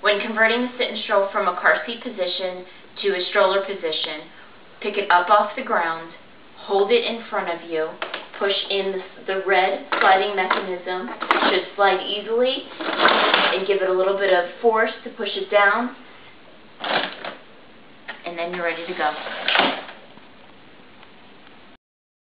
When converting the sit and stroll from a car seat position to a stroller position, pick it up off the ground, hold it in front of you, push in the red sliding mechanism. It should slide easily, and give it a little bit of force to push it down, and then you're ready to go.